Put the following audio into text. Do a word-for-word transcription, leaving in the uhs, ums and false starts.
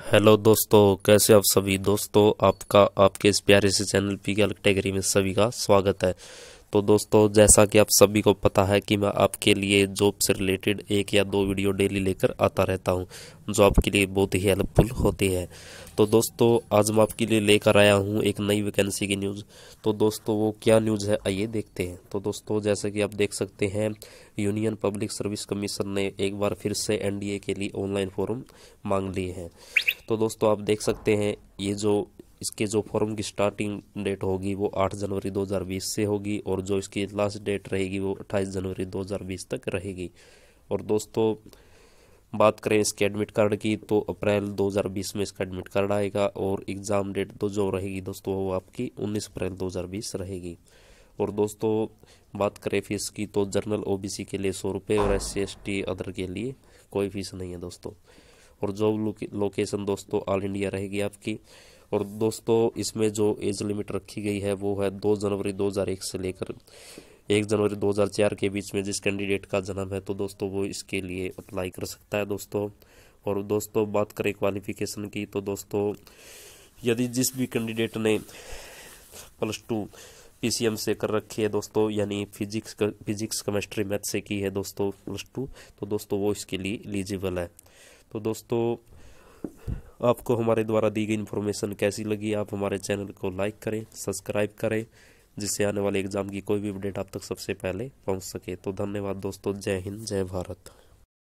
Hello दोस्तों, कैसे आप सभी दोस्तों। आपका आपके इस प्यारे से चैनल पी के कैटेगरी में सभी का स्वागत है। तो दोस्तों, जैसा कि आप सभी को पता है कि मैं आपके लिए जॉब से रिलेटेड एक या दो वीडियो डेली लेकर आता रहता हूं, जो आपके लिए बहुत ही हेल्पफुल होती है। तो दोस्तों, आज मैं आपके लिए लेकर आया हूं एक नई वैकेंसी की न्यूज़। तो दोस्तों, वो क्या न्यूज़ है आइए देखते हैं। तो दोस्तों, जैसा कि आप देख सकते हैं, यूनियन पब्लिक सर्विस कमीशन ने एक बार फिर से एन डी ए के लिए ऑनलाइन फॉर्म मांग लिए हैं। तो दोस्तों, आप देख सकते हैं ये जो इसके जो फॉर्म की स्टार्टिंग डेट होगी वो आठ जनवरी दो हज़ार बीस से होगी, और जो इसकी लास्ट डेट रहेगी वो अट्ठाईस जनवरी दो हज़ार बीस तक रहेगी। और दोस्तों, बात करें इसके एडमिट कार्ड की तो अप्रैल दो हज़ार बीस में इसका एडमिट कार्ड आएगा, और एग्ज़ाम डेट तो जो रहेगी दोस्तों वो आपकी उन्नीस अप्रैल दो हज़ार बीस रहेगी। और दोस्तों, बात करें फीस की तो जनरल ओ बी सी के लिए सौ रुपये और S C S T other के लिए कोई फीस नहीं है दोस्तों। और जॉब लोकेशन दोस्तों ऑल इंडिया रहेगी आपकी। और दोस्तों, इसमें जो एज लिमिट रखी गई है वो है दो जनवरी दो हज़ार एक से लेकर एक जनवरी दो हज़ार चार के बीच में जिस कैंडिडेट का जन्म है तो दोस्तों वो इसके लिए अप्लाई कर सकता है दोस्तों। और दोस्तों, बात करें क्वालिफिकेशन की तो दोस्तों, यदि जिस भी कैंडिडेट ने plus two P C M से कर रखी है दोस्तों, यानी फिजिक्स फिजिक्स केमिस्ट्री मैथ से की है दोस्तों प्लस टू, तो दोस्तों वो इसके लिए एलिजिबल है। तो दोस्तों, आपको हमारे द्वारा दी गई इन्फॉर्मेशन कैसी लगी, आप हमारे चैनल को लाइक करें, सब्सक्राइब करें, जिससे आने वाले एग्जाम की कोई भी अपडेट आप तक सबसे पहले पहुंच सके। तो धन्यवाद दोस्तों। जय हिंद, जय भारत।